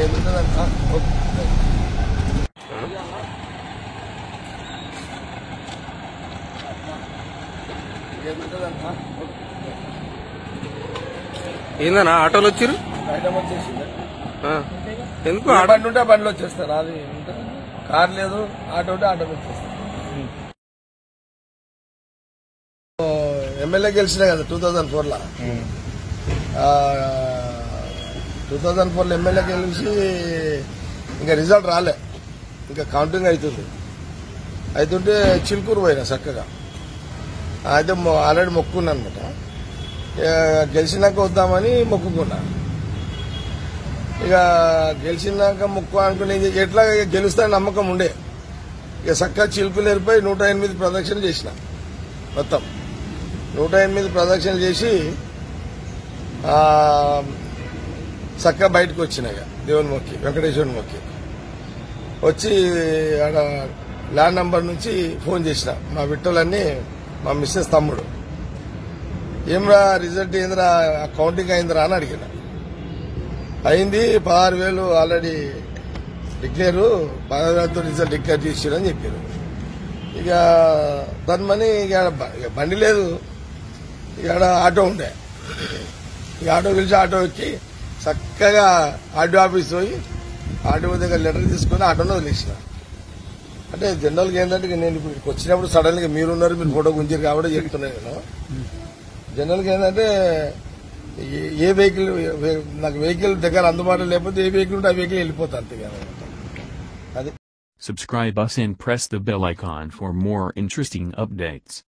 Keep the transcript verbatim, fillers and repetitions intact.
ఏందన్నా ఆటోలు వచ్చారు? ఐటమ్ వచ్చేసింది. ఎందుకు బండి ఉంటే బండ్లు వచ్చేస్తారు. అది కార్ లేదు, ఆటో ఉంటే ఆటోలు వచ్చేస్తారు. ఎమ్మెల్యే గెలిచినా కదా టూ థౌజండ్ ఫోర్ లా టూ థౌజండ్ ఫోర్ లో ఎమ్మెల్యే గెలిచి ఇంకా రిజల్ట్ రాలే, ఇంకా కౌంటింగ్ అవుతుంది. అవుతుంటే చిలుకూరు పోయినా చక్కగా. అయితే ఆల్రెడీ మొక్కున్నా అనమాట. గెలిచినాక వద్దామని మొక్కుకున్నా. ఇక గెలిచినాక మొక్కు అనుకుని ఎట్లా గెలుస్తానని నమ్మకం ఉండే. ఇక చక్కగా చిలుకులు ఏరిపోయి నూట ఎనిమిది ప్రదక్షిణలు చేసిన. మొత్తం నూట ఎనిమిది ప్రదక్షిణలు చేసి చక్కగా బయటకు వచ్చిన. ఇక దేవుని మొక్కి, వెంకటేశ్వరుని మొక్కి వచ్చి ఆడ ల్యాండ్ నంబర్ నుంచి ఫోన్ చేసిన మా విట్టలన్నీ, మా మిస్సెస్ తమ్ముడు. ఏమ్రా రిజల్ట్ ఏందిరా, కౌంటింగ్ అయిందిరా అని అడిగిన. అయింది, పదహారు వేలు ఆల్రెడీ డిక్లేరు, పదహారు వేలతో రిజల్ట్ డిక్లేర్ చేసారు అని చెప్పారు. ఇక దాని మనీ ఇక బండి లేదు, ఇక ఆటో ఉండే. ఇక ఆటో పిలిచి ఆటో ఎక్కి చక్కగా ఆర్డీ ఆఫీస్ పోయి ఆర్డీ దగ్గర లెటర్ తీసుకుని ఆటోలో వదిలేసిన. అంటే జనరల్గా ఏంటంటే నేను ఇప్పుడు వచ్చినప్పుడు సడన్ గా మీరున్నారు, మీరు ఫోటో గుంజారు కాబట్టి చెప్తున్నాను నేను. జనరల్గా ఏంటంటే ఏ వెహికల్ నాకు వెహికల్ దగ్గర అందుబాటులో లేకపోతే ఏ వెహికల్ ఉంటే ఆ వెహికల్ వెళ్ళిపోతా అంతే. అది Subscribe us and press the bell icon for more interesting updates.